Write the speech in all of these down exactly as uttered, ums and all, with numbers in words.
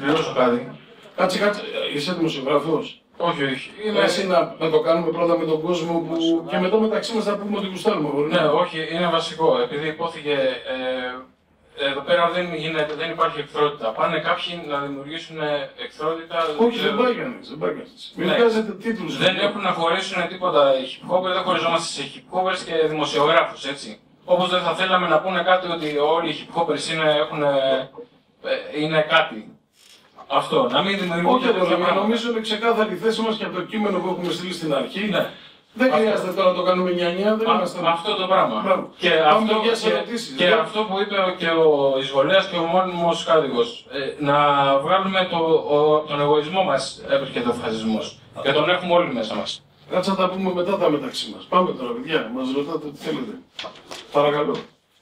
συμπληρώσω κάτι. Κάτσε, κάτσε, είσαι δημοσιογράφος. Όχι, όχι. Είναι... Εσύ να, να το κάνουμε πρώτα με τον κόσμο που... και μετά μεταξύ μας θα πούμε ότι γουστάρουμε. Ναι, όχι, είναι βασικό. Επειδή υπόθηκε ε, εδώ πέρα δεν, γίνεται, δεν υπάρχει εχθρότητα. Πάνε κάποιοι να δημιουργήσουν εχθρότητα. Όχι, δεν πάει κανείς, δεν πάει κανείς. Μην βγάζετε τίτλους. Δεν έχουν να χωρίσουν τίποτα οι hip hopers, δεν χωριζόμαστε σε hip hopers και δημοσιογράφους, έτσι. Όπως δεν θα θέλαμε να πούνε κάτι ότι όλοι οι hip hopers είναι, έχουν, είναι κάτι. Αυτό, να μην δημιουργούνται τέτοια πράγματα. Νομίζω είναι ξεκάθαρη η θέση μας και από το κείμενο που έχουμε στείλει στην αρχή. Ναι. Δεν χρειάζεται τώρα να το κάνουμε νιά-νιά, δεν είμαστε... Αυτό το πράγμα. Και, αυτό, και, και αυτό που είπε και ο εισβολέας και ο μόνιμος κάτοικος, ε, να βγάλουμε το, ο, τον εγωισμό μας έβρισκεται ο φασισμός. Και τον έχουμε όλοι μέσα μας. Κάτσε να τα πούμε μετά τα μεταξύ μας. Πάμε τώρα, παιδιά, μας ρωτάτε τι θέλετε. Παρακαλώ.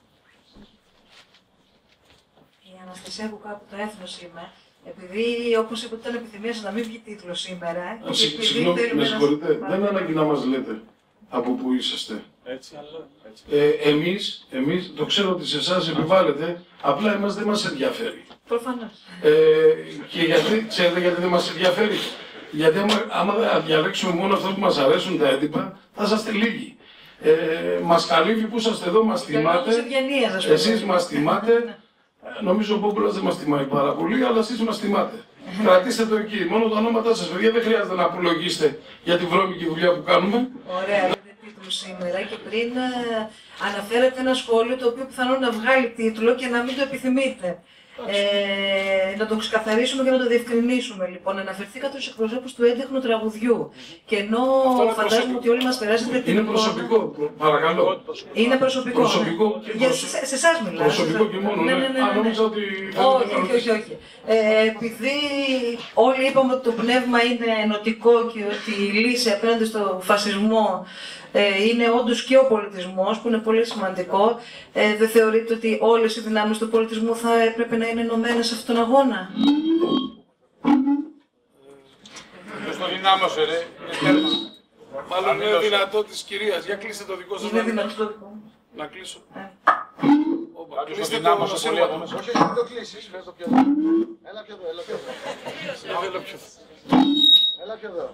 Η Αναστασία που κάπου το Έθνος είμαι. Επειδή, όπως είπατε, ήταν επιθυμία σας να μην βγει τίτλο σήμερα. Συγγνώμη, με συγχωρείτε, δεν είναι ανάγκη να μας λέτε από πού είσαστε. Έτσι, αλλά έτσι. Ε, εμείς, εμείς, το ξέρω ότι σε εσάς επιβάλλετε, απλά εμάς δεν μας ενδιαφέρει. Προφανώς. Ε, και γιατί, ξέρετε γιατί δεν μας ενδιαφέρει. Γιατί άμα, άμα διαλέξουμε μόνο αυτό που μας αρέσουν τα έντυπα, θα είσαστε λίγοι. Ε, μας καλύβει που είσαστε εδώ, μας τιμάτε. Εσείς μας τιμάτε. Νομίζω ο Μπόμπουλας δεν μας τιμάει πάρα πολύ, αλλά εσείς μας τιμάτε. Κρατήστε το εκεί. Μόνο τα ονόματά σας, παιδιά, δεν χρειάζεται να απολογίσετε για τη βρώμικη δουλειά που κάνουμε. Ωραία, λέτε τίτλο σήμερα και πριν αναφέρατε ένα σχόλιο το οποίο πιθανόν να βγάλει τίτλο και να μην το επιθυμείτε. Ε, να το ξεκαθαρίσουμε και να το διευκρινίσουμε λοιπόν. Αναφερθήκατε στους εκπροσώπους του έντεχνου τραγουδιού. Και ενώ φαντάζομαι ότι όλοι μας περάσετε την Είναι εικόνα... προσωπικό, παρακαλώ. Είναι προσωπικό. Προσωπικό ναι. και Για, προσω... σε, σε εσάς μιλάω. Προσωπικό και μόνο. Ναι, ναι, ναι, ναι, ναι. Α, νόμιζα ότι... Όχι, όχι, όχι, όχι. Ε, επειδή όλοι είπαμε ότι το πνεύμα είναι ενωτικό και ότι η λύση απέναντι στο φασισμό Ε, είναι όντως και ο πολιτισμός, που είναι πολύ σημαντικό. Ε, δεν θεωρείτε ότι όλες οι δυνάμεις του πολιτισμού θα έπρεπε να είναι ενωμένες σε αυτόν τον αγώνα? Ποιος το δυνάμωσε, ρε. Μάλλον είναι δυνατό της κυρίας. Για κλείστε το δικό σας. Είναι δυνατό το δικό μου. Να κλείσω. Ε. Κάποιος το δυνάμωσε πολύ από μέσα. Όχι, δεν το κλείσεις. Έλα πιο εδώ. Έλα πιο εδώ, έλα πιο εδώ. Έλα πιο εδώ.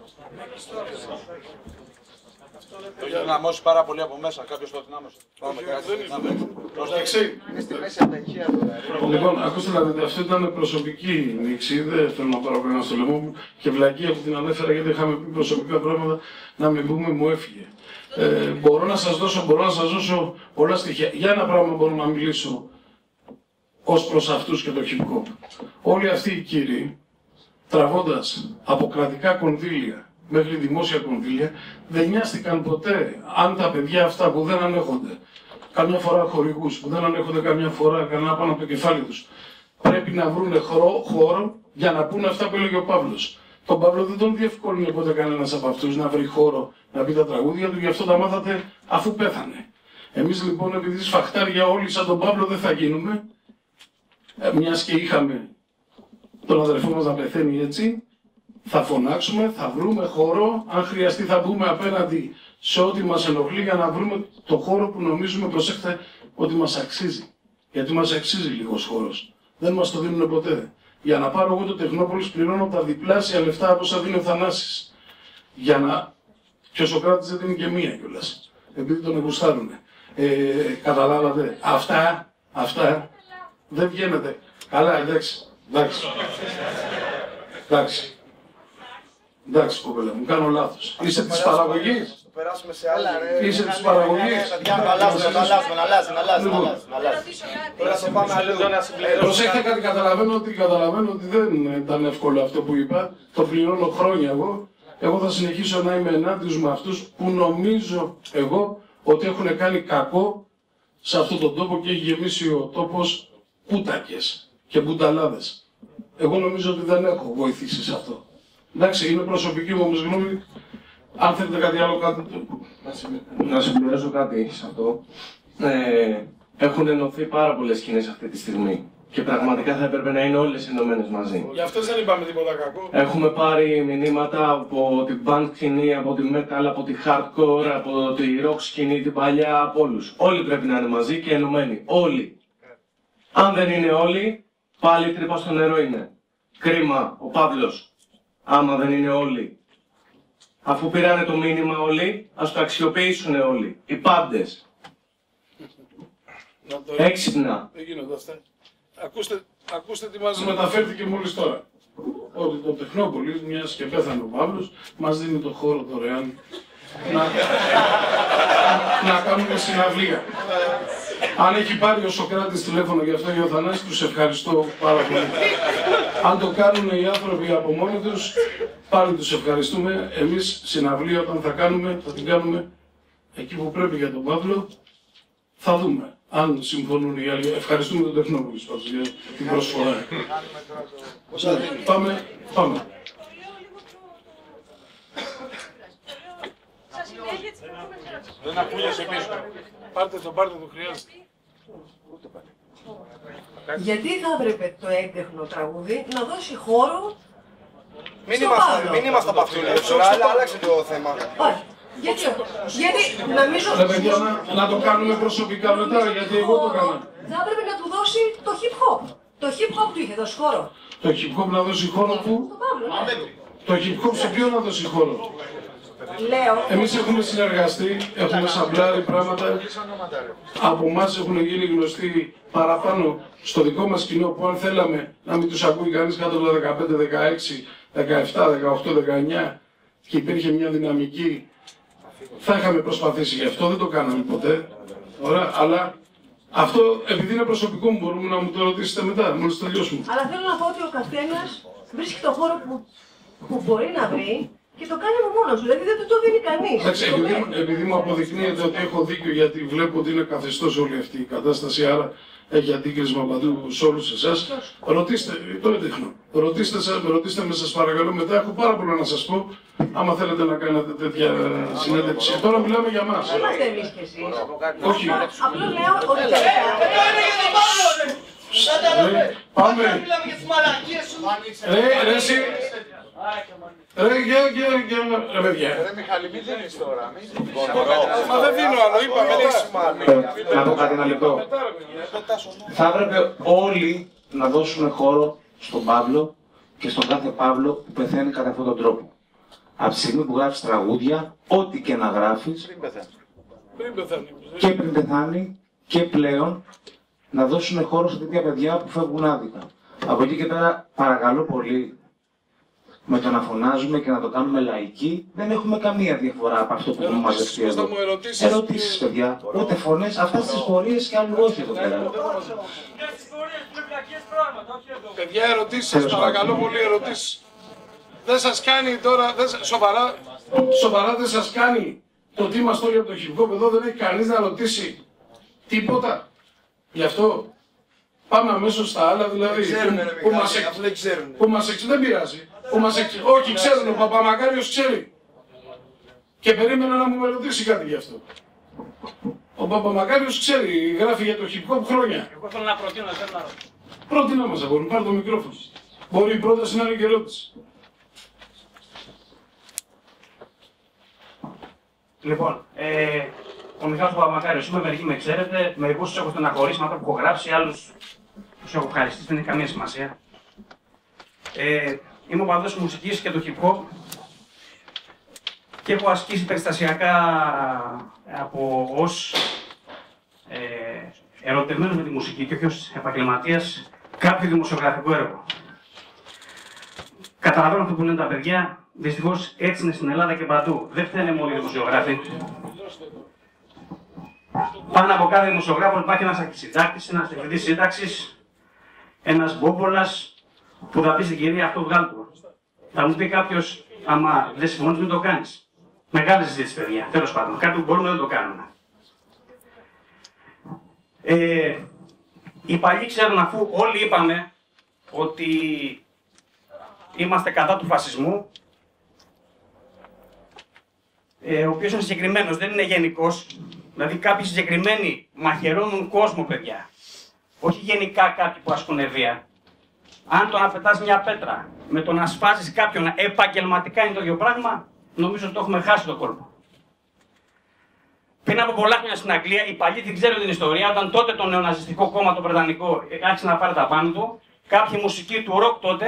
Το έχει δυναμώσει πάρα πολύ από μέσα. Κάποιος το δυνάμωσε. Πάμε Προσέξτε. Είναι στη μέση από τα ηχεία του. Λοιπόν, ακούστε να δείτε, αυτό ήταν προσωπική νήξη. Δεν θέλω να πάρω κανένα στο λαιμό μου και βλακία που την ανέφερα γιατί είχαμε πει προσωπικά πράγματα να μην πούμε, μου έφυγε. Ε, μπορώ να σας δώσω, μπορώ να σας δώσω πολλά στοιχεία. Για ένα πράγμα μπορώ να μιλήσω ως προς αυτούς και το hip hop. Όλοι αυτοί οι κύριοι, τραβώντας από κρατικά κονδύλια μέχρι δημόσια κονδύλια, δεν νοιάστηκαν ποτέ αν τα παιδιά αυτά που δεν ανέχονται καμιά φορά χορηγούς, που δεν ανέχονται καμιά φορά κανένα πάνω από το κεφάλι τους, πρέπει να βρουν χώρο, χώρο για να πούνε αυτά που έλεγε ο Παύλος. Τον Παύλο δεν τον διευκόλυνε ποτέ κανένας από αυτούς να βρει χώρο να πει τα τραγούδια του, γι' αυτό τα μάθατε αφού πέθανε. Εμείς λοιπόν, επειδή σφαχτάρια όλοι σαν τον Παύλο δεν θα γίνουμε, μιας και είχαμε τον αδερφό μας να πεθαίνει έτσι, θα φωνάξουμε, θα βρούμε χώρο, αν χρειαστεί θα μπούμε απέναντι σε ό,τι μας ενοχλεί για να βρούμε το χώρο που νομίζουμε, προσέξτε, ότι μας αξίζει. Γιατί μας αξίζει λίγος χώρος. Δεν μας το δίνουν ποτέ. Για να πάρω εγώ το Τεχνόπολης πληρώνω τα διπλάσια λεφτά από όσα δίνει ο Θανάσης. Για να... Και ο Σοκράτης δεν δίνει και μία κιόλας. Επειδή τον εγουστάρουνε. Ε, καταλάβατε. Αυτά, αυτά δεν βγαίνετε. Καλά, εντάξει. Εντάξει. Εντάξει. Εντάξει, κοπέλα μου, κάνω λάθος. Είσαι της παραγωγής. Περάσουμε σε άλλα. Είσαι της παραγωγής. Να αλλάζουμε, να αλλάζουμε, να αλλάζουμε, να αλλάζουμε. Τώρα θα πάμε αλλού. Προσέχετε κάτι, καταλαβαίνω ότι, καταλαβαίνω ότι δεν ήταν εύκολο αυτό που είπα. Το πληρώνω χρόνια εγώ. Εγώ θα συνεχίσω να είμαι ενάντια με αυτούς που νομίζω εγώ ότι έχουν κάνει κακό σε αυτόν τον τόπο και έχει γεμίσει ο τόπος πουτακες και μπουταλάδες. Εγώ νομίζω ότι δεν έχω βοηθήσει σε αυτό. Εντάξει, είναι προσωπική μου όμως γνώμη. Αν θέλετε κάτι άλλο, κάτι... Να συμπληρώσω κάτι σε αυτό. Ε, έχουν ενωθεί πάρα πολλές σκηνές αυτή τη στιγμή. Και πραγματικά θα έπρεπε να είναι όλες ενωμένες μαζί. Για αυτές δεν είπαμε τίποτα κακό. Έχουμε πάρει μηνύματα από την band σκηνή, από τη metal, από τη hardcore, από τη rock σκηνή, την παλιά, από όλους. Όλοι πρέπει να είναι μαζί και ενωμένοι. Όλοι. Αν δεν είναι όλοι, πάλι τρύπα στο νερό είναι. Κρίμα ο Παύλος, άμα δεν είναι όλοι. Αφού πήρανε το μήνυμα όλοι, ας το αξιοποιήσουν όλοι. Οι πάντες. Να το... Έξυπνα. Δεν γίνονται αυτά. Ακούστε, ακούστε τι μας Μας μεταφέρθηκε μόλις τώρα ότι το Τεχνόπολη, μιας και πέθανε ο Παύλος, μας δίνει το χώρο δωρεάν να, να κάνουμε συναυλία. Αν έχει πάρει ο Σοκράτης τηλέφωνο γι' αυτό, ο Θανάσης, τους ευχαριστώ πάρα πολύ. Αν το κάνουν οι άνθρωποι από μόνοι τους, πάλι τους ευχαριστούμε. Εμείς συναυλία όταν θα κάνουμε, θα την κάνουμε εκεί που πρέπει για τον Παύλο. Θα δούμε αν συμφωνούν οι άλλοι. Ευχαριστούμε τον Τεχνόπολη για την προσφορά. Πάμε, πάμε. Δεν ακούγεσαι πίσω. Πάρτε το, πάρτε το, χρειάζεται. Γιατί θα έπρεπε το έντεχνο τραγούδι να δώσει χώρο Μην στο είμαστε, Παύλο? μην είμαστε από αυτού, αλλά άλλαξε το θέμα. Όχι. Γιατί, γιατί νομίζω Ρε παιδιά, να, να το κάνουμε προσωπικά μετά, γιατί εγώ το έκανα. θα έπρεπε να του δώσει το hip hop. Το hip hop του είχε δώσει χώρο. Το hip hop να δώσει χώρο που. Στον Παύλο, ναι. Το hip hop σε ποιο να δώσει χώρο. Λέω. Εμείς έχουμε συνεργαστεί, έχουμε σαμπλάρει πράγματα. Από εμάς έχουν γίνει γνωστοί παραπάνω στο δικό μας κοινό που αν θέλαμε να μην τους ακούει κανείς κάτω από τα δεκαπέντε, δεκαέξι, δεκαεπτά, δεκαοκτώ, δεκαεννιά και υπήρχε μια δυναμική, θα είχαμε προσπαθήσει γι' αυτό, δεν το κάναμε ποτέ. Ωραία, αλλά αυτό επειδή είναι προσωπικό μου μπορούμε να μου το ρωτήσετε μετά, μόλις τελειώσουμε. Αλλά θέλω να πω ότι ο καθένας βρίσκει το χώρο που, που μπορεί να βρει και το κάνει από μόνος του. Δηλαδή δεν του το δίνει κανείς. Εντάξει, επειδή, επειδή μου αποδεικνύεται ότι έχω δίκιο γιατί βλέπω ότι είναι καθεστώς όλη αυτή η κατάσταση, άρα έχει αντίκρισμα παντού σε όλους εσάς. Ρωτήστε, το έτεχνο. Ρωτήστε, σας, ρωτήστε με σας παρακαλώ μετά, έχω πάρα πολλά να σας πω, άμα θέλετε να κάνετε τέτοια συνέντευξη. Τώρα μιλάμε για μας. Δεν είμαστε εμείς και εσείς. Όχι. Απλώς λέω ότι τελικά. Ρε, πάμε. Ρε, ρε, εσύ. Ρε, γεια, γεια, γεια, ρε παιδιά. Ρε Μιχάλη, μην δίνεις τώρα. Μα δεν δίνω άλλο, είπαμε. Να πω κάτι ένα λεπτό. Θα έπρεπε όλοι να δώσουμε χώρο στον Παύλο και στον κάθε Παύλο που πεθαίνει κατά αυτόν τον τρόπο. Από τη στιγμή που γράφεις τραγούδια, ό,τι και να γράφεις, Πριν πεθάνει. και πριν πεθάνει και πλέον, να δώσουν χώρο σε τέτοια παιδιά που φεύγουν άδικα. Από εκεί και πέρα, παρακαλώ πολύ, με το να φωνάζουμε και να το κάνουμε λαϊκή, δεν έχουμε καμία διαφορά από αυτό που έχουμε μαζευτεί Ερωτήσεις, εδώ. πώς θα μου ερωτήσεις, Ερωτήσεις, παιδιά. Ούτε φωνές, αυτά στις πορείες και άλλου όχι εδώ πέρα. Παιδιά, ερωτήσεις, σας παρακαλώ πολύ, ερωτήσεις. Δεν σας κάνει τώρα, δεν σας... σοβαρά. Σοβαρά δεν σας κάνει το τι μας τώρα από το hip hop, εδώ δεν έχει κανείς να ρωτήσει τίποτα. Γι' αυτό πάμε αμέσως στα άλλα, δηλαδή που, που μας εξ... δεν ξέρουν. Που μας εξ... δεν πειράζει. Που μας εξ... Όχι, ξέρουν, ο Παπαμακάριος ξέρει. Και περίμενα να μου με ρωτήσει κάτι γι' αυτό. Ο Παπαμακάριος ξέρει, γράφει για το hip hop χρόνια. Εγώ θέλω να προτείνω, θέλω να ρωτήσω. Πρότεινά μας αγόρι, πάρε το μικρόφωνο. Μπορεί η πρόταση να είναι και ερώτηση. Λοιπόν, ε, ο Μιχάλης Παπαμακάριος, είμαι μερικοί με ξέρετε, μερικούς τους έχω στεναχωρήσει με αυτά που έχω γράψει, άλλους τους έχω ευχαριστήσει, δεν έχει καμία σημασία. Ε, είμαι ο παδός μουσικής και του hip hop και έχω ασκήσει περιστασιακά από ως ε, ερωτευμένο με τη μουσική και όχι ως επαγγελματίας κάποιο δημοσιογραφικό έργο. Καταλαβαίνω αυτό που λένε τα παιδιά. Δυστυχώς έτσι είναι στην Ελλάδα και παντού. Δεν φταίνε μόνο οι δημοσιογράφοι. Πάνω από κάθε δημοσιογράφο υπάρχει ένας αρχισυντάκτης, ένας διευθυντής σύνταξης, ένας μπόμπολας που θα πει στην κυρία αυτό βγάλει του. Θα μου πει κάποιος, άμα δεν συμφωνείς μην το κάνεις. Μεγάλη συζήτηση, παιδιά. Τέλος πάντων, κάτι που μπορούμε να το κάνουμε. Ε, οι παλιοί ξέρουν, αφού όλοι είπαμε ότι είμαστε κατά του φασισμού, ε, ο οποίος είναι συγκεκριμένος, δεν είναι γενικός. Δηλαδή κάποιοι συγκεκριμένοι μαχαιρώνουν κόσμο, παιδιά. Όχι γενικά κάποιοι που ασκούν βία. Αν το να πετάς μια πέτρα με το να σφάζεις κάποιον επαγγελματικά είναι το ίδιο πράγμα, νομίζω ότι το έχουμε χάσει το κόλπο. Πριν από πολλά χρόνια στην Αγγλία, οι παλιοί δεν ξέρουν την ιστορία, όταν τότε το νεοναζιστικό κόμμα το Βρετανικό άρχισε να πάρει τα πάνω του, κάποιοι μουσικοί του ροκ τότε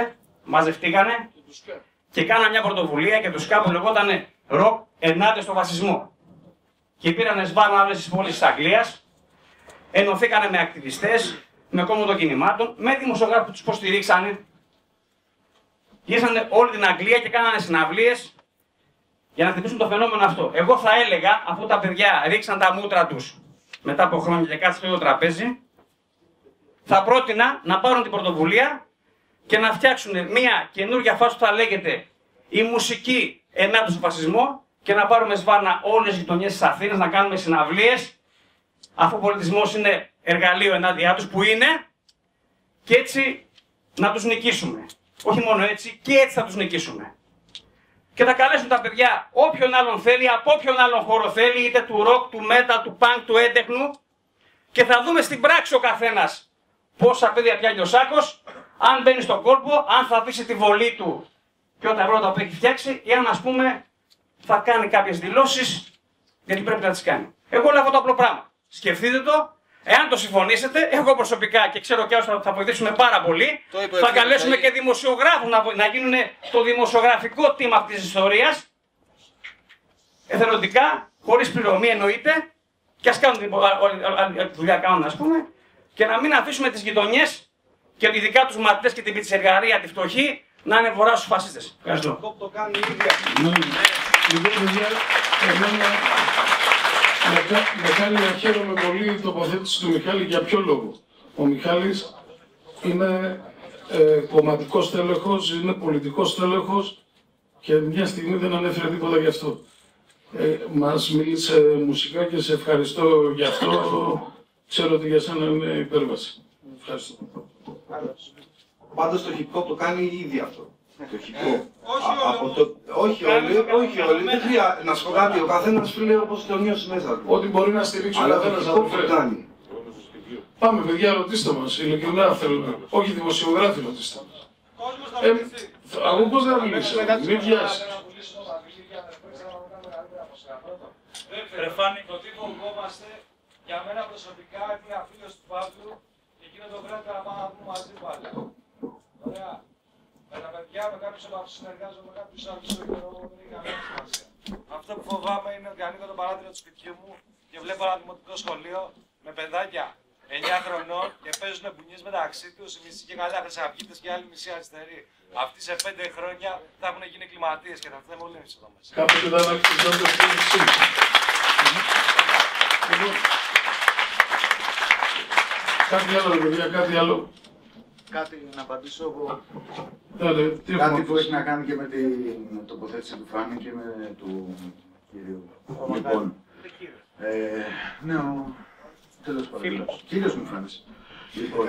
μαζευτήκανε και κάνανε μια πρωτοβουλία και τους κάπου λεγόταν «Ροκ ενάντια στο φασισμό». Και πήρανε σβάνα όλες τις πόλεις της Αγγλίας, ενωθήκανε με ακτιβιστές, με κόμμα των κινημάτων, με δημοσιογράφους που τους υποστηρίξανε. Γύρισανε όλη την Αγγλία και κάνανε συναυλίες για να χτυπήσουν το φαινόμενο αυτό. Εγώ θα έλεγα, αφού τα παιδιά ρίξαν τα μούτρα τους μετά από χρόνια και κάτσαν στο τραπέζι, θα πρότεινα να πάρουν την πρωτοβουλία και να φτιάξουν μια καινούργια φάση που θα λέγεται η μουσική ενάντια στο φασισμό και να πάρουμε σβάνα όλες τις γειτονιές της Αθήνας, να κάνουμε συναυλίες, αφού ο πολιτισμός είναι εργαλείο ενάντια τους, που είναι, και έτσι να τους νικήσουμε. Όχι μόνο έτσι, και έτσι θα τους νικήσουμε. Και θα καλέσουν τα παιδιά όποιον άλλον θέλει, από όποιον άλλον χώρο θέλει, είτε του ροκ, του metal, του punk, του έντεχνου, και θα δούμε στην πράξη ο καθένας πόσα παιδιά πιάνει ο Σάκος, αν μπαίνει στον κόλπο, αν θα αφήσει τη βολή του και τα πρώτα που έχει φτιάξει, ή αν, ας πούμε, θα κάνει κάποιες δηλώσεις, γιατί πρέπει να τις κάνει. Εγώ λέω αυτό το απλό πράγμα. Σκεφτείτε το. Εάν το συμφωνήσετε, εγώ προσωπικά και ξέρω και άλλους θα, θα βοηθήσουμε πάρα πολύ, θα καλέσουμε και δημοσιογράφους να, να γίνουν το δημοσιογραφικό team αυτής της ιστορίας, εθελοντικά, χωρίς πληρωμή εννοείται, και ας κάνουν όλη τη δουλειά κάνουν, ας πούμε, και να μην αφήσουμε τις γειτονιές και ειδικά τους μαθητές και την πιτσιεργαρία, τη φτωχή, να είναι βορρά στους φασίστες. Ευχαριστώ. Το κάνει η ίδια. Λοιπόν, παιδιά, εμένα με κάνει να χαίρομαι πολύ η τοποθέτηση του Μιχάλη. Για ποιο λόγο? Ο Μιχάλης είναι ε, κομματικός τέλεχος, είναι πολιτικός τέλεχος και μια στιγμή δεν ανέφερε τίποτα γι' αυτό. Ε, μας μίλησε μουσικά και σε ευχαριστώ γι' αυτό. Ξέρω ότι για σένα είναι υπέρβαση. Ευχαριστώ. Πάντως το hip hop το κάνει η ίδια αυτό. Το hip hop. Όχι, το... όχι όλοι, όχι όλοι. Δεν χρειάζεται να σου πω κάτι, ο καθένας φίλε όπως το νιώσει μέσα του. Ό,τι μπορεί να στηρίξει ο καθένας να το κάνει. Πάμε παιδιά, ρωτήστε μας, ειλικρινά θέλω. Όχι δημοσιογράφοι, ρωτήστε μας. Ε, εγώ πώς δεν μιλήσω, μην βιάσει. Ρεφάνη, το τι φοβόμαστε, για μένα προσωπικά είναι αφίλος του Παύλου και εκείνο το βράδυ να πάμε να πούμε μαζί πάλι. Ωραία. Με τα παιδιά, με κάποιους από αυτούς συνεργάζομαι, με κάποιους άλλους όχι, δεν έχει καμία σημασία. Αυτό που φοβάμαι είναι ότι ανοίγω το παράθυρο του σπιτιού μου και βλέπω ένα δημοτικό σχολείο με παιδάκια εννιά χρονών και παίζουν μπουνιές μεταξύ τους, οι μισοί και καλά χρυσαυγίτες και άλλοι μισοί αριστεροί. Αυτοί σε πέντε χρόνια θα έχουν γίνει κλιματίες και θα θέλουμε όλοι εμείς εδώ μέσα. Κάποτε ήταν ακτιβιζόντες και μισοί. Κάτι άλλο, παιδιά, κάτι άλλο. Κάτι να απαντήσω εγώ. Άρα, κάτι που έχει να κάνει και με την τοποθέτηση του Φάνη και με του κυρίου. Λοιπόν, ε, ναι, ο τέλος πάντων. Κύριος μου Φάνης. Λοιπόν,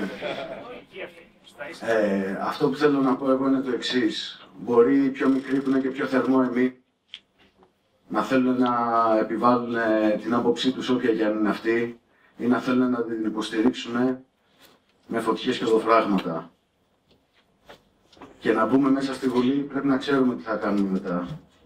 ε, αυτό που θέλω να πω εγώ είναι το εξής. Μπορεί οι πιο μικροί που είναι και πιο θερμόαιμοι να θέλουν να επιβάλλουν την άποψή τους όποια και αν είναι αυτή ή να θέλουν να την υποστηρίξουν με φωτιές και δοφράγματα. Και να μπούμε μέσα στη Βουλή πρέπει να ξέρουμε τι θα κάνουμε μετά.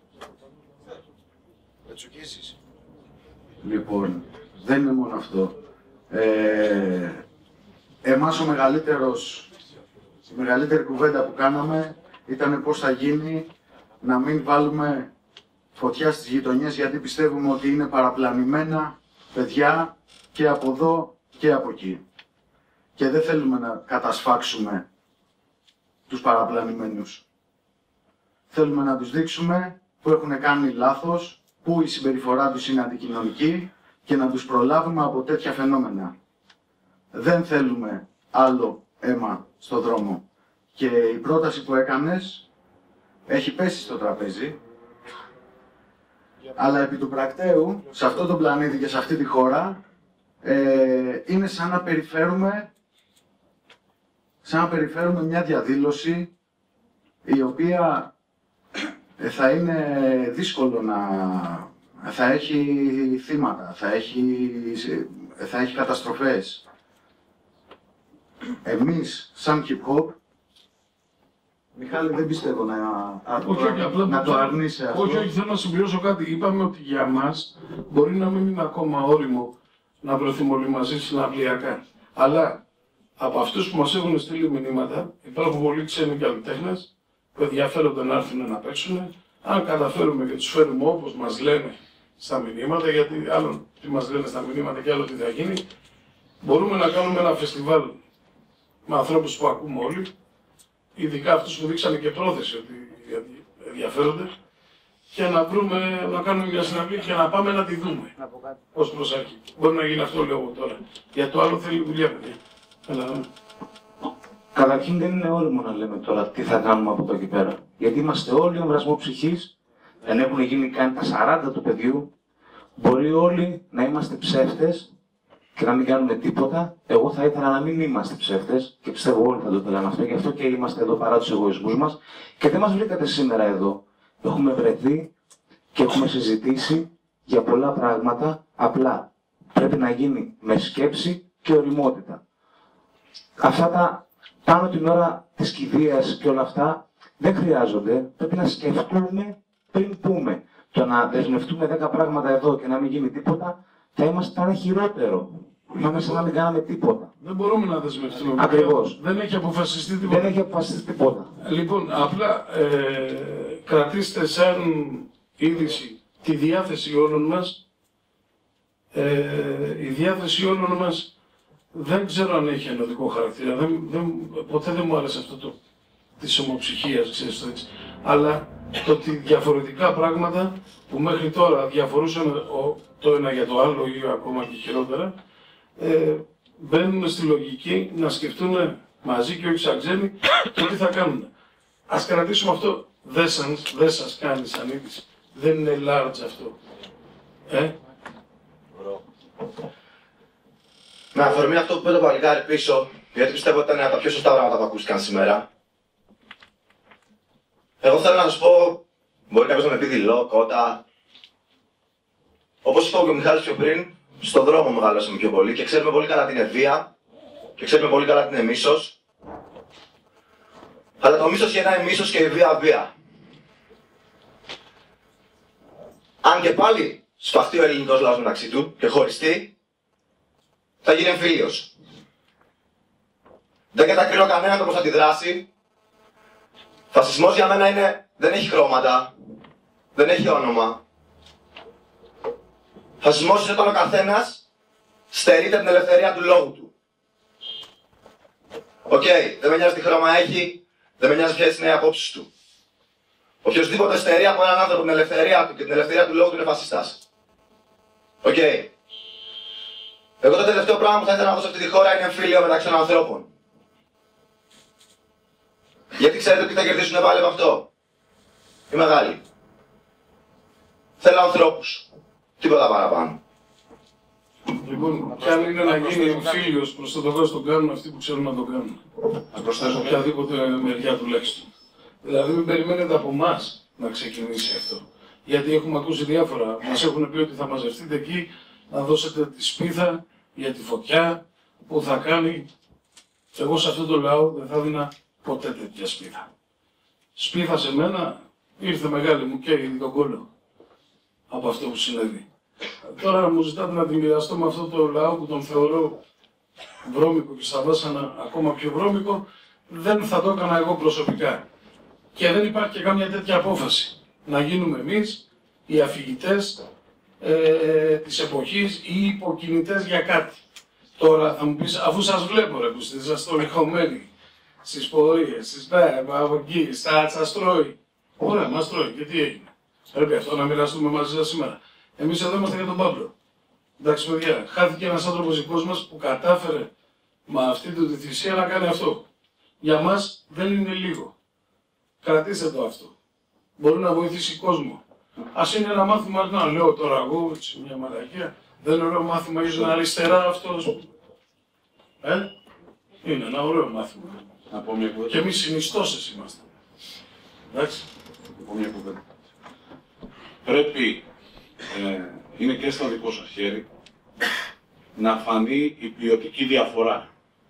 Με τσουκίσεις. Λοιπόν, δεν είναι μόνο αυτό. Ε, εμάς ο μεγαλύτερος, η μεγαλύτερη κουβέντα που κάναμε ήταν πώς θα γίνει να μην βάλουμε φωτιά στις γειτονιές, γιατί πιστεύουμε ότι είναι παραπλανημένα παιδιά και από εδώ και από εκεί. Και δεν θέλουμε να κατασφάξουμε τους παραπλανημένους. Θέλουμε να τους δείξουμε που έχουν κάνει λάθος, που η συμπεριφορά τους είναι αντικοινωνική και να τους προλάβουμε από τέτοια φαινόμενα. Δεν θέλουμε άλλο αίμα στο δρόμο. Και η πρόταση που έκανες έχει πέσει στο τραπέζι, αλλά επί του πρακτέου, σε αυτό το πλανήτη και σε αυτή τη χώρα, ε, είναι σαν να περιφέρουμε σαν να περιφέρουμε μια διαδήλωση η οποία θα είναι δύσκολο να... θα έχει θύματα, θα έχει, θα έχει καταστροφές. Εμείς, σαν hip-hop, Μιχάλη, δεν πιστεύω να, όχι, όχι, απλά να το αρνείσαι αυτό. Όχι, όχι, θέλω να συμπληρώσω κάτι. Είπαμε ότι για μας μπορεί να μην είναι ακόμα όριμο να βρεθούμε όλοι μαζί συναυλιακά. Αλλά από αυτούς που μας έχουν στείλει μηνύματα, υπάρχουν πολλοί ξένοι καλλιτέχνες που ενδιαφέρονται να έρθουν να παίξουν. Αν καταφέρουμε και τους φέρουμε όπως μας λένε στα μηνύματα, γιατί άλλο τι μας λένε στα μηνύματα και άλλο τι θα γίνει, μπορούμε να κάνουμε ένα φεστιβάλ με ανθρώπους που ακούμε όλοι, ειδικά αυτούς που δείξανε και πρόθεση ότι ενδιαφέρονται, και να, βρούμε, να κάνουμε μια συναυλία και να πάμε να τη δούμε ως προς αρχή. Μπορεί να γίνει αυτό, λέω τώρα. Για το άλλο θέλει δουλειά, παιδιά. Καταλαβαίνω. Καταρχήν δεν είναι όριμο να λέμε τώρα τι θα κάνουμε από εδώ και πέρα. Γιατί είμαστε όλοι εμβρασμό ψυχής, δεν έχουν γίνει καν τα σαράντα του παιδιού. Μπορεί όλοι να είμαστε ψεύτες και να μην κάνουμε τίποτα. Εγώ θα ήθελα να μην είμαστε ψεύτες και πιστεύω όλοι θα το θέλαν αυτό. Γι' αυτό και είμαστε εδώ παρά τους εγωισμούς μας. Και δεν μας βρήκατε σήμερα εδώ. Έχουμε βρεθεί και έχουμε συζητήσει για πολλά πράγματα. Απλά πρέπει να γίνει με σκέψη και ωριμότητα. Αυτά τα πάνω την ώρα της κηδείας και όλα αυτά δεν χρειάζονται. Πρέπει να σκεφτούμε πριν πούμε. Το να δεσμευτούμε δέκα πράγματα εδώ και να μην γίνει τίποτα, θα είμαστε ένα χειρότερο. Είμαστε σαν να μην κάναμε τίποτα. Δεν μπορούμε να δεσμευτούμε. Ακριβώς. Δεν έχει αποφασιστεί τίποτα. Δεν έχει αποφασιστεί τίποτα. Λοιπόν, απλά ε, κρατήστε σαν είδηση τη διάθεση όλων μας. Ε, η διάθεση όλων μας δεν ξέρω αν έχει ενωτικό χαρακτήρα. Δεν, δεν, ποτέ δεν μου άρεσε αυτό το της ομοψυχίας, ξέρεις το έτσι. Αλλά το ότι διαφορετικά πράγματα που μέχρι τώρα διαφορούσαν το ένα για το άλλο ή ακόμα και χειρότερα, ε, μπαίνουν στη λογική να σκεφτούν μαζί και όχι σαν ξένοι το τι θα κάνουν. Ας κρατήσουμε αυτό. Δεν σας, δεν σας κάνει σαν είδηση. Δεν είναι large αυτό. Ε? Με αφορμή αυτό που είπε το παλικάρι πίσω, γιατί πιστεύω ότι ήταν από τα πιο σωστά πράγματα που ακούστηκαν σήμερα. Εγώ θέλω να σας πω, μπορεί κάποιος να με πει δειλό, κότα. Όπως είπα και ο Μιχάλης πιο πριν, στον δρόμο μεγαλώσαμε πιο πολύ και ξέρουμε πολύ καλά τι είναι βία και ξέρουμε πολύ καλά τι είναι μίσος. Αλλά το μίσος γεννάει μίσος και η βία βία. Αν και πάλι σφαχτεί ο ελληνικός λαός μεταξύ του και χωριστεί, θα γίνει εμφύλιος. Δεν κατακρίνω κανέναν το πώς θα αντιδράσει. Φασισμός για μένα είναι, δεν έχει χρώματα, δεν έχει όνομα. Φασισμός είναι όταν ο καθένας στερείται την ελευθερία του λόγου του. Οκ, okay, δεν με νοιάζει τι χρώμα έχει, δεν με νοιάζει ποιες είναι οι απόψεις του. Οποιοςδήποτε στερεί από έναν άνθρωπο την ελευθερία του και την ελευθερία του λόγου του είναι φασιστάς. Οκ. Okay. Εγώ το τελευταίο πράγμα που θα ήθελα να δω σε αυτή τη χώρα είναι εμφύλιο μεταξύ των ανθρώπων. Γιατί ξέρετε τι θα κερδίσουν πάλι από αυτό. Οι μεγάλοι. Θέλω ανθρώπους. Τίποτα παραπάνω. Λοιπόν, κι αν είναι να γίνει εμφύλιος προς το τοκός, τον κάνουν αυτοί που ξέρουν να το κάνουν. Να προσθέσω οποιαδήποτε μεριά τουλάχιστον. Δηλαδή μην περιμένετε από εμάς να ξεκινήσει αυτό. Γιατί έχουμε ακούσει διάφορα. Μας έχουν πει ότι θα μαζευτείτε εκεί, να δώσετε τη σπίθα για τη φωτιά που θα κάνει. Εγώ σε αυτό το λαό δεν θα δίνα ποτέ τέτοια σπίθα. Σπίθα σε μένα ήρθε μεγάλη μου και ήδη τον κόλλο από αυτό που συνέβη. Τώρα μου ζητάτε να την μοιραστώ με αυτό το λαό που τον θεωρώ βρώμικο και στα βάσανα ακόμα πιο βρώμικο. Δεν θα το έκανα εγώ προσωπικά. Και δεν υπάρχει και κάμια τέτοια απόφαση. Να γίνουμε εμείς οι αφηγητές ε, της εποχής ή οι υποκινητές για κάτι. Τώρα θα μου πεις, αφού σας βλέπω ρε που είστε τολιχωμένοι στις πορείες, στις ναι, από εκεί, στα τσαστρώει. Ωραία, μας τρώει. Και τι έγινε. Πρέπει αυτό να μοιραστούμε μαζί σας σήμερα. Εμείς εδώ είμαστε για τον Παύλο. Εντάξει παιδιά, χάθηκε ένας άνθρωπος δικός μας που κατάφερε με αυτή τη θυσία να κάνει αυτό. Για μας δεν είναι λίγο. Κρατήστε το αυτό. Μπορεί να βοηθήσει κόσμο. Ας είναι ένα μάθημα, να λέω τώρα εγώ, έτσι, μια μαλακία, δεν είναι ωραίο μάθημα για την αριστερά αυτό. Ε, είναι ένα ωραίο μάθημα. Να πω μια κουβέντα. Και εμείς συνιστώσεις είμαστε. Εντάξει. Να πω μια κουβέντα. Πρέπει, ε, είναι και στο δικό σας χέρι, να φανεί η ποιοτική διαφορά.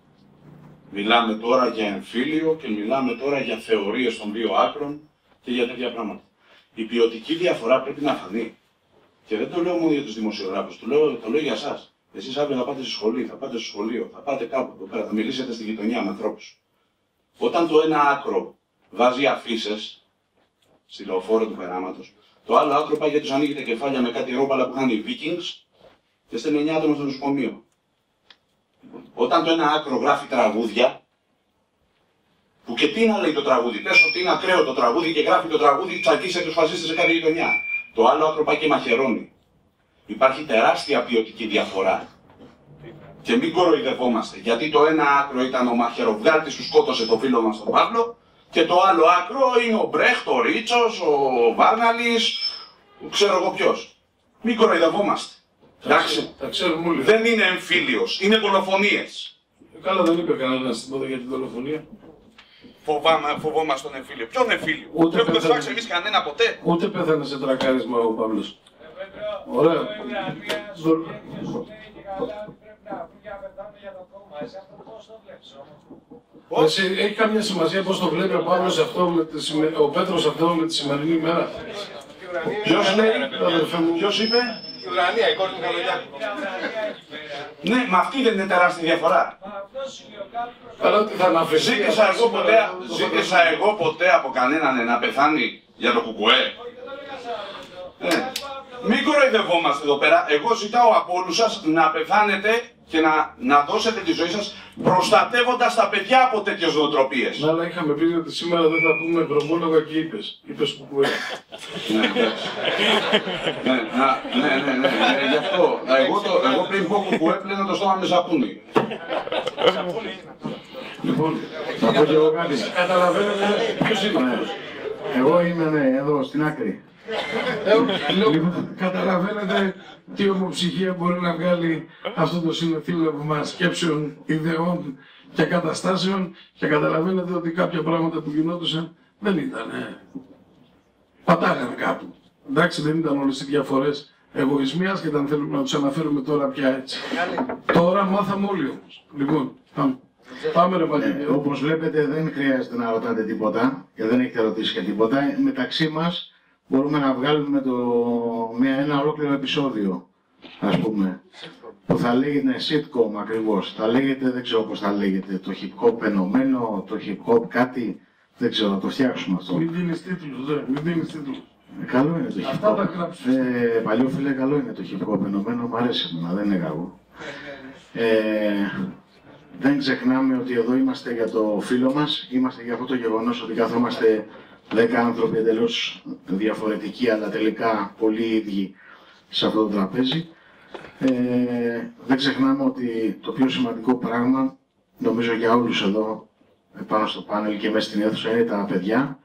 Μιλάμε τώρα για εμφύλιο και μιλάμε τώρα για θεωρίες των δύο άκρων και για τέτοια πράγματα. Η ποιοτική διαφορά πρέπει να φανεί. Και δεν το λέω μόνο για τους δημοσιογράφους, το λέω, το λέω για εσάς. Εσείς αύριο θα πάτε στη σχολή, θα πάτε στο σχολείο, θα πάτε κάπου εδώ πέρα, θα μιλήσετε στη γειτονιά με ανθρώπους. Όταν το ένα άκρο βάζει αφίσες στη λεωφόρο του περάματος. Το άλλο άκρο πάει και τους ανοίγει τα κεφάλια με κάτι ρόπαλα που είχαν οι Vikings και στέλνει εννιά άτομα στο νοσοκομείο. Όταν το ένα άκρο γράφει τραγούδια, που και τι να λέει το τραγούδι, πες ότι είναι ακραίο το τραγούδι και γράφει το τραγούδι, τσακίσε τους φασίστες σε κάθε γειτονιά. Το άλλο άκρο πάει και μαχαιρώνει. Υπάρχει τεράστια ποιοτική διαφορά. Και μην κοροϊδευόμαστε, γιατί το ένα άκρο ήταν ο μαχαιροβγάλτης που σκότωσε το φίλο μας τον Παύλο και το άλλο άκρο είναι ο Μπρέχτ, ο Ρίτσος, ο Βάρναλης, ξέρω εγώ ποιος. Μην κοροϊδευόμαστε. Εντάξει, δεν είναι εμφύλιος, είναι δολοφονίες. Καλά δεν είπε κανένας τίποτα για την δολοφονία. Φοβάμαι, φοβόμαστε τον εμφύλιο. Ποιον εμφύλιο? Ούτε έχουμε πέθανε. σφάξει εμείς κανένα ποτέ. Ούτε πέθανε σε τρακάρισμα ο Παύλος. Ωραία. Εσύ, έχει καμία σημασία πώς το βλέπει ο Παύλος αυτό, με τη σημε... ο Πέτρος αυτό με τη σημερινή ημέρα? Ποιος λέει, ποιος είπε? Η ουρανία, η κόρη του Καλογιάκου. Ναι, μα αυτή δεν είναι τεράστια διαφορά. Καλά ότι θα αναφερθεί. Ζήτησα εγώ ποτέ, ζήτησα εγώ ποτέ από κανέναν να πεθάνει για το κουκουέ. Ε, μην κοροϊδευόμαστε εδώ πέρα. Εγώ ζητάω από όλους σας να πεθάνετε και να, να δώσετε τη ζωή σας προστατεύοντας τα παιδιά από τέτοιες νοοτροπίες. Ναι, αλλά είχαμε πει ότι σήμερα δεν θα πούμε ευρωμόλογα και είπες. Είπες κουκουέ. Ναι, εντάξει. Ναι, ναι, ναι, ναι, ναι, γι' αυτό. Εγώ, το, εγώ πριν πω κουκουέ πλένω το στόμα με σαπούνι. Λοιπόν, θα πω και εγώ κάτι. Καταλαβαίνετε ποιος είναι αυτός? Εγώ είμαι ναι, εδώ στην άκρη. Λοιπόν, καταλαβαίνετε τι ομοψυχία μπορεί να βγάλει αυτό το συνεθήλευμα σκέψεων, ιδεών και καταστάσεων και καταλαβαίνετε ότι κάποια πράγματα που γινόντουσαν δεν ήταν. Πατάγανε κάπου. Εντάξει, δεν ήταν όλες οι διαφορές εγωισμίας και δεν θέλουμε να τους αναφέρουμε τώρα πια έτσι. Τώρα μάθαμε όλοι όμως. Λοιπόν, πάμε. Πάμε ρε Παγγέλη. Ε, όπως βλέπετε δεν χρειάζεται να ρωτάτε τίποτα και δεν έχετε ρωτήσει και τίποτα. Μεταξύ μας μπορούμε να βγάλουμε το, μια, ένα ολόκληρο επεισόδιο, ας πούμε, που θα λέγεται sitcom ακριβώς. Θα λέγεται, δεν ξέρω πώς θα λέγεται, το hip hop ενωμένο, το hip hop κάτι, δεν ξέρω, να το φτιάξουμε αυτό. Μην δίνεις τίτλους, δε, μην δίνεις τίτλους. Ε, καλό είναι το hip hop. Αυτά τα γράψεις. Ε, παλιό φίλε, καλό είναι το hip hop ενωμένο, μου αρέσει εμένα, δεν είναι κακό. Ε, δεν ξεχνάμε ότι εδώ είμαστε για το φίλο μας, είμαστε για αυτό το γεγονός ότι καθόμαστε δέκα άνθρωποι εντελώς διαφορετικοί, αλλά τελικά πολύ ίδιοι σε αυτό το τραπέζι. Ε, δεν ξεχνάμε ότι το πιο σημαντικό πράγμα, νομίζω για όλους εδώ, πάνω στο πάνελ και μέσα στην αίθουσα, είναι τα παιδιά.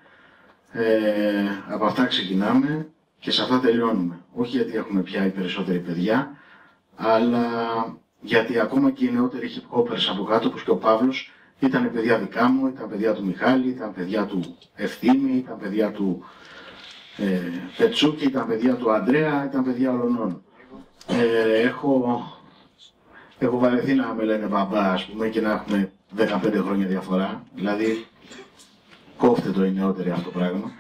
Ε, από αυτά ξεκινάμε και σε αυτά τελειώνουμε. Όχι γιατί έχουμε πια οι περισσότεροι παιδιά, αλλά γιατί ακόμα και οι νεότεροι hip hoppers από κάτω, όπως και ο Παύλος, ήταν παιδιά δικά μου, ήταν παιδιά του Μιχάλη, ήταν παιδιά του Ευθύμη, ήταν παιδιά του ε, Πετσούκη, ήταν παιδιά του Αντρέα, ήταν παιδιά όλων. Ε, έχω, έχω βαρεθεί να με λένε μπαμπά, ας πούμε, και να έχουμε δεκαπέντε χρόνια διαφορά. Δηλαδή, κόφτε το οι νεότεροι αυτό το πράγμα.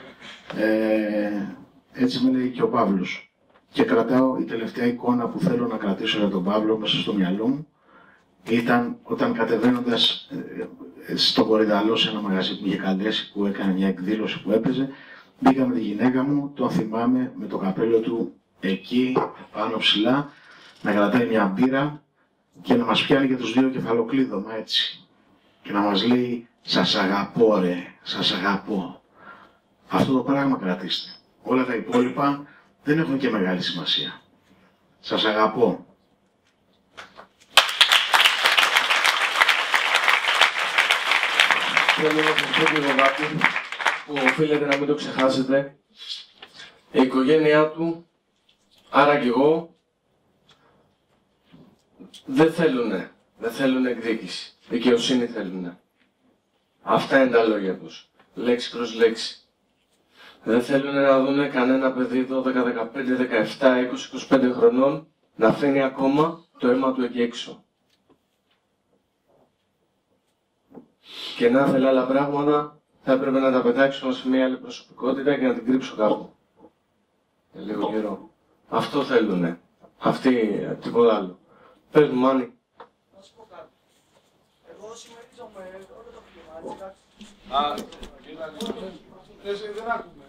Ε, έτσι με λέει και ο Παύλος. Και κρατάω η τελευταία εικόνα που θέλω να κρατήσω για τον Παύλο μέσα στο μυαλό μου. Ήταν όταν κατεβαίνοντας ε, στο Κορυδαλό σε ένα μαγαζί που είχε καλέσει, που έκανε μια εκδήλωση που έπαιζε, μπήκα με τη γυναίκα μου, τον θυμάμαι με το καπέλο του εκεί, πάνω ψηλά, να κρατάει μια μπύρα και να μας πιάνει και τους δύο κεφαλοκλείδωμα έτσι. Και να μας λέει, σας αγαπώ ρε, σας αγαπώ. Αυτό το πράγμα κρατήστε. Όλα τα υπόλοιπα δεν έχουν και μεγάλη σημασία. Σας αγαπώ. Θέλω να σας πω και εγώ κάτι που οφείλετε να μην το ξεχάσετε. Η οικογένειά του, άρα και εγώ, δεν θέλουνε, δεν θέλουν εκδίκηση. Δικαιοσύνη θέλουνε. Αυτά είναι τα λόγια τους. Λέξη προς λέξη. Δεν θέλουν να δούνε κανένα παιδί δώδεκα, δεκαπέντε, δεκαεπτά, είκοσι, είκοσι πέντε χρονών να αφήνει ακόμα το αίμα του εκεί έξω. Και να ήθελα άλλα πράγματα, θα έπρεπε να τα πετάξω σε μια άλλη προσωπικότητα και να την κρύψω κάπου. Για λίγο καιρό. Αυτό θέλουνε. Αυτοί, τίποτα άλλο. Πες μου, Μάνη. Να σου πω κάτι. Εγώ συμμερίζομαι όλο το κλίμα, εντάξει. Α, δεν άκουμε.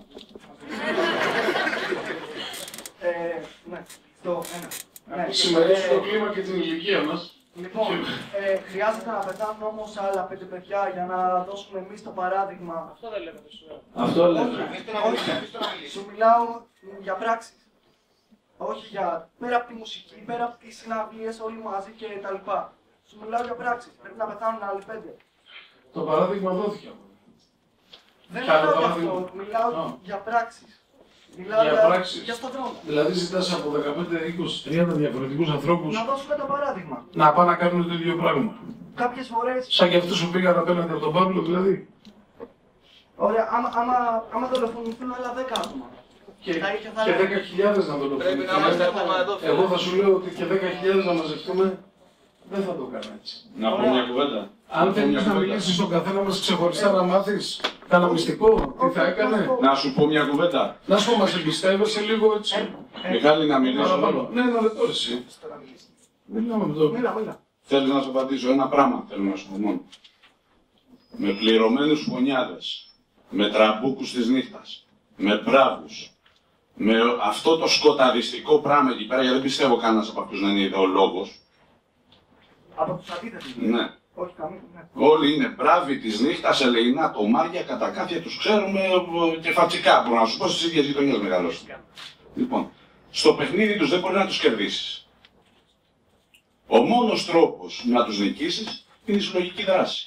Ε, ναι, το ένα. Ναι. Συμμερίζει το κλίμα και την ηλικία μας. Λοιπόν, ε, χρειάζεται να πετάμε όμως άλλα πέντε παιδιά για να δώσουμε εμείς το παράδειγμα. Αυτό δεν λέμε. Αυτό λέμε. Όχι, σου μιλάω για πράξεις. Όχι για πέρα από τη μουσική, πέρα από τις συναυλίες όλοι μαζί και τα λοιπά. Σου μιλάω για πράξεις. Πρέπει να πεθάνουν άλλοι πέντε. Το παράδειγμα δόθηκε. Δεν Κι άλλο μιλάω για παράδειγμα. αυτό, μιλάω Α. για πράξεις. Μιλάω Για για, πράξεις. για στον δρόμο. Δηλαδή ζητάς από δεκαπέντε, είκοσι, τριάντα διαφορετικούς ανθρώπους Να δώσουμε το παράδειγμα. να πάνε να κάνουν το ίδιο πράγμα. Κάποιες φορές. Σαν και αυτούς που πήγαν απέναντι από τον Παύλο δηλαδή. Ωραία, άμα, άμα, άμα δολοφονηθούν άλλα δέκα άτομα. Και, θα είχε, θα και έλεγα. δέκα χιλιάδες να δολοφονηθούν. Πρέπει να είμαστε ακόμα εδώ. Εγώ θα σου λέω ότι και δέκα χιλιάδες να μαζευτούμε δεν θα το κάνω έτσι. Να πω μια κουβέντα. Αν θέλεις να μιλήσεις στον καθένα μας ξεχωριστά να μάθεις κανένα μυστικό, τι θα έκανε. Να σου πω μια κουβέντα. Να σου πω, μας εμπιστεύεσαι λίγο έτσι. Μιχάλη, να μιλήσω. Παραπάνω. Ναι, ένα λεπτό εσύ. Μιλάμε με το. Μίλα, μίλα. Θέλεις να σου απαντήσω ένα πράγμα, θέλω να σου πω μόνο. Με πληρωμένους φωνιάδες, με τραμπούκους της νύχτας, με μπράβους, με αυτό το σκοταδιστικό πράγμα εκεί πέρα, γιατί δεν πιστεύω κανένας από αυτούς να είναι ιδεολόγος. Από τους αντίθετους. Ναι. Όχι καμία. Ναι. Όλοι είναι μπράβοι της νύχτας, ελεηνά τομάρια, κατά κάποια τους ξέρουμε και φατσικά. Μπορώ να σου πω στις ίδιες γειτονιές μεγαλώσουν. Λοιπόν, στο παιχνίδι τους δεν μπορεί να τους κερδίσεις. Ο μόνος τρόπος να τους νικήσεις είναι η συλλογική δράση.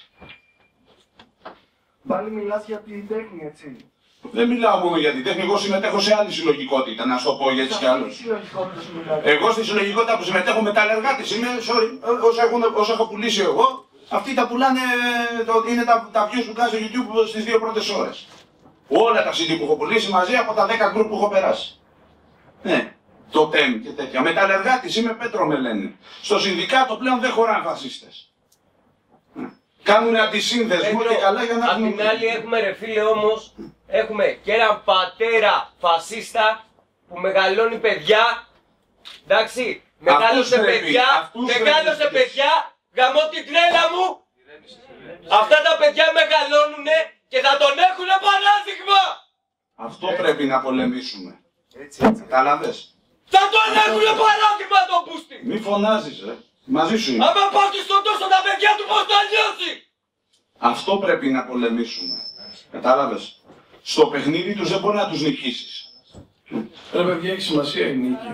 Πάλι μιλάς για την τέχνη, έτσι. Δεν μιλάω μόνο για την τέχνη, εγώ συμμετέχω σε άλλη συλλογικότητα, να σου το πω γιατί κι άλλους. Συλλογικότητα σου μιλάω. Εγώ στη συλλογικότητα που συμμετέχω μεταλλεργάτης είμαι, sorry, όσα, έχουν, όσα έχω πουλήσει εγώ, αυτοί τα πουλάνε, το, είναι τα, τα views που κάνει στο YouTube στις δύο πρώτες ώρες. Όλα τα σι ντι που έχω πουλήσει μαζί από τα δέκα γκρουπ που έχω περάσει. Ναι, το τέμ και τέτοια. Μεταλλεργάτης είμαι, Πέτρο με λένε. Στο συνδικάτο πλέον δεν χωράνε φασίστες. Κάνουν αντισύνδεσμο και καλά για να απ' έχουν... την άλλη έχουμε ρε φίλε όμως, έχουμε και έναν πατέρα φασίστα που μεγαλώνει παιδιά, εντάξει, μεγάλωσε παιδιά, μεγάλωσε παιδιά, γαμώ την τρέλα μου, αυτά τα παιδιά μεγαλώνουνε και θα τον έχουνε παράδειγμα. Αυτό πρέπει να πολεμήσουμε. Έτσι, έτσι. Κατάλαβες. Θα τον έχουνε παράδειγμα το πούστη. Μη φωνάζεις, ρε. Μαζί σου είναι. Άμα πάω στον τόσο τα παιδιά του πώς θα νιώσει. Αυτό πρέπει να πολεμήσουμε. Κατάλαβες. Στο παιχνίδι τους δεν μπορεί να τους νικήσεις. Ρε παιδιά, έχει σημασία η νίκη.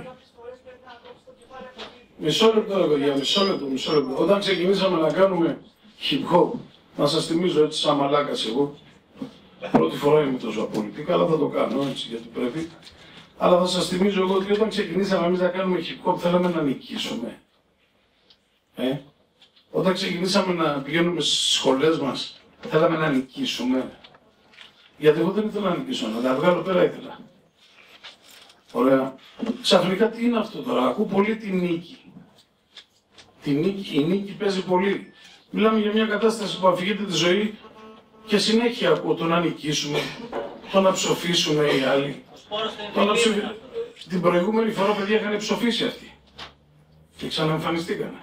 Μισό λεπτό ρε παιδιά, μισό λεπτό, μισό λεπτό. Όταν ξεκινήσαμε να κάνουμε hip hop, να σας θυμίζω έτσι σαν μαλάκας εγώ, πρώτη φορά είμαι τόσο απολυτή, αλλά θα το κάνω έτσι γιατί πρέπει. Αλλά θα σας θυμίζω εγώ ότι όταν ξεκινήσαμε εμείς να κάνουμε hip hop θέλαμε να νικήσουμε. Ε? Όταν ξεκινήσαμε να πηγαίνουμε στις σχολές μας, θέλαμε να νικήσουμε. Γιατί εγώ δεν ήθελα να νικήσω, να τα βγάλω πέρα ήθελα. Ωραία. Ξαφνικά τι είναι αυτό τώρα, ακούω πολύ τη νίκη. Τη νίκη, η νίκη παίζει πολύ. Μιλάμε για μια κατάσταση που αφηγείται τη ζωή και συνέχεια ακούω το να νικήσουμε, το να ψοφήσουμε οι άλλοι. Το να ψοφ... Την προηγούμενη φορά παιδιά είχαν ψοφήσει αυτοί και ξαναεμφανιστήκανε.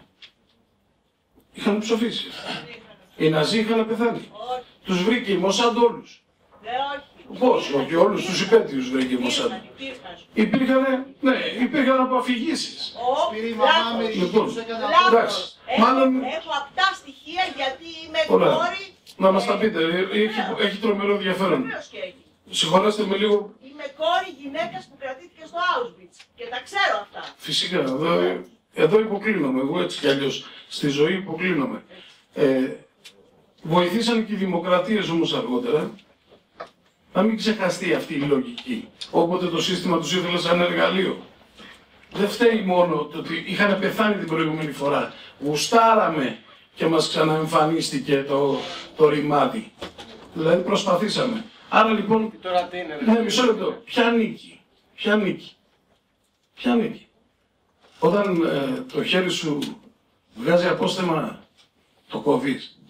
Είχαν ψοφήσει. Οι Ναζί είχαν πεθάνει. Τους βρήκε η Μοσάντ όλους. Πώς, όχι όλους τους υπέτειους βρήκε η Μοσάντ. Υπήρχαν, ναι, υπήρχαν αποφυγήσεις. Λοιπόν, εντάξει, μάλλον... Έχω αυτά στοιχεία γιατί είμαι Ωραία. κόρη. Να μας τα πείτε, έχει, έχει τρομερό ενδιαφέρον. Βεβαίως και έχει. Συγχωρέστε με λίγο. Είμαι κόρη γυναίκας που κρατήθηκε στο Auschwitz και τα ξέρω αυτά. Φυσικά, εδώ, εδώ υποκλίνομαι, εγώ έτσι κι αλλιώς. Στη ζωή υποκλίνομαι. Ε, βοηθήσαν και οι δημοκρατίες όμως αργότερα να μην ξεχαστεί αυτή η λογική. Όποτε το σύστημα τους ήθελε σαν εργαλείο. Δεν φταίει μόνο το ότι είχαν πεθάνει την προηγούμενη φορά. Γουστάραμε και μας ξαναεμφανίστηκε το, το ρημάδι. Δηλαδή προσπαθήσαμε. Άρα λοιπόν, τώρα τι είναι, ναι, μισό λεπτό, ποια νίκη, ποια νίκη, ποια νίκη. Όταν ε, το χέρι σου βγάζει απόστεμα, το κόβεις.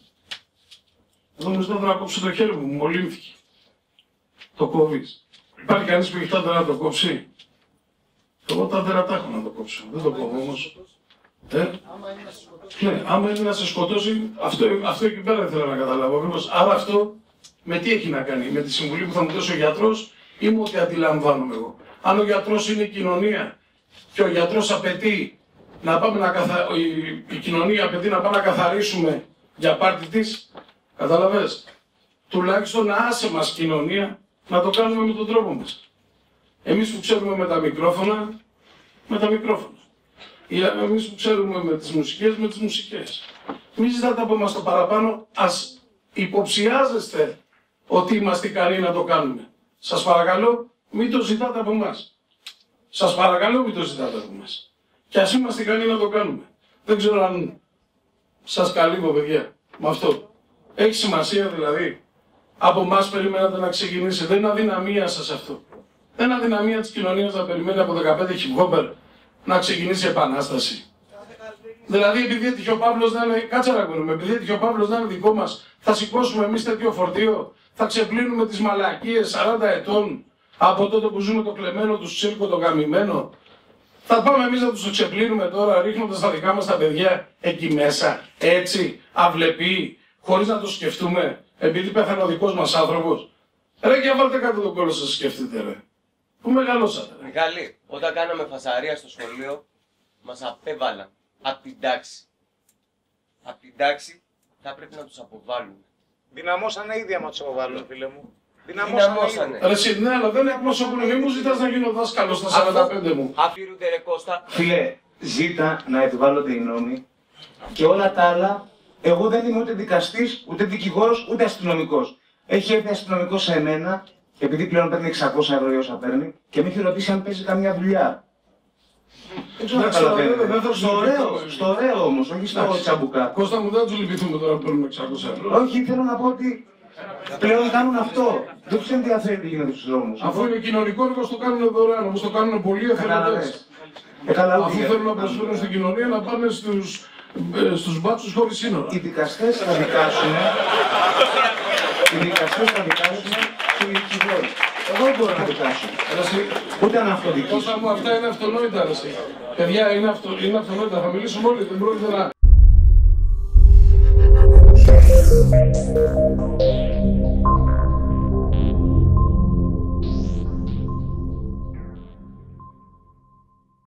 Εγώ μου ζητάτε να κόψω το χέρι μου, μου μολύνθηκε. Το κόβεις. Υπάρχει κανείς που έχει τα να το κόψει. Εγώ τα δέρα τα έχω να το κόψω, δεν το κόβω όμως. Ε? Ναι, άμα είναι να σε σκοτώσει, αυτό, αυτό εκεί πέρα ήθελα να καταλάβω ακριβώς. Άρα αυτό Με τι έχει να κάνει, με τη συμβουλή που θα μου δώσει ο γιατρός ή με ό,τι αντιλαμβάνομαι εγώ. Αν ο γιατρός είναι η κοινωνία και ο γιατρός απαιτεί να πάμε να καθα... η... η κοινωνία απαιτεί να πάμε να καθαρίσουμε για πάρτι της, κατάλαβες, τουλάχιστον να άσε μας κοινωνία να το κάνουμε με τον τρόπο μας. Εμείς που ξέρουμε με τα μικρόφωνα, με τα μικρόφωνα. Εμείς που ξέρουμε με τις μουσικές, με τις μουσικές. Μην ζητάτε από εμάς το παραπάνω, ας υποψιάζεστε ότι είμαστε ικανοί να το κάνουμε. Σας παρακαλώ, μην το ζητάτε από εμάς. Σας παρακαλώ, μην το ζητάτε από εμάς. Και ας είμαστε ικανοί να το κάνουμε. Δεν ξέρω αν σας καλύπτω, παιδιά, με αυτό. Έχει σημασία δηλαδή. Από εμάς περιμένατε να ξεκινήσει. Δεν είναι αδυναμία σας αυτό. Δεν είναι αδυναμία της κοινωνίας να περιμένει από δεκαπέντε hip-hopper να ξεκινήσει επανάσταση. Δηλαδή, επειδή έτυχε ο Παύλος να είναι. Κάτσε να ακούμε. Επειδή έτυχε ο Παύλος να είναι δικό μας, θα σηκώσουμε εμείς τέτοιο φορτίο. Θα ξεπλύνουμε τις μαλακίες σαράντα ετών από τότε που ζούμε το κλεμμένο του τσίρκο, το γαμημένο. Θα πάμε εμείς να τους ξεπλύνουμε τώρα, ρίχνοντας τα δικά μας τα παιδιά εκεί μέσα, έτσι, αυλεποί, χωρίς να το σκεφτούμε, επειδή πέθανε ο δικός μας άνθρωπος. Ρε, και βάλτε κάτω τον κόλλο σας, σκεφτείτε, ρε. Πού μεγαλώσατε, ρε. Μιχάλη, όταν κάναμε φασαρία στο σχολείο, μας απέβαλαν απ' την τάξη. Απ' την τάξη θα πρέπει να τους αποβάλουν. Δυναμώσανε ήδη άμα τους αποβάλουν, φίλε μου. Δυναμώσανε. Ρε εσύ, ναι, αλλά δεν εκπροσωπούν. Μη μου ζητάς να γίνω δάσκαλος στα σαράντα πέντε μου. Αφήρονται ρε Κώστα. Φίλε, ζήτα να επιβάλλονται οι νόμοι και όλα τα άλλα. Εγώ δεν είμαι ούτε δικαστής, ούτε δικηγόρος, ούτε αστυνομικός. Έχει έρθει αστυνομικός σε εμένα, επειδή πλέον παίρνει εξακόσια ευρώ ή όσα παίρνει, και με έχει ρωτήσει αν παίζει καμιά δουλειά. Δεν ξέρω να καταλαβαίνω. Στο ωραίο, στο ωραίο όμως, όχι στο τσαμπουκά. Κώστα μου, δεν τους λυπηθούμε τώρα που παίρνουμε εξακόσια ευρώ. Όχι, θέλω να πω ότι πλέον κάνουν αυτό. Δεν τους ενδιαφέρει τι γίνεται στους δρόμους. Αφού είναι κοινωνικό έργο, το κάνουν δωρεάν, όμως το κάνουν πολύ εθελοντές. Αφού θέλουν να προσφέρουν στην κοινωνία, να πάνε στους, ε, στους μπάτσους χωρίς σύνορα. Οι δικαστές θα δικάσουν. Οι δικαστές θα δικάσουν και οι δικηγόροι. Εγώ δεν μπορώ να δικάσω. Ούτε αν αυτοδικήσω. Κώστα μου, αυτά είναι αυτονόητα, ρε. Παιδιά, είναι, αυτο, είναι αυτονόητα. Θα μιλήσουμε όλοι, δεν πρόκειται να...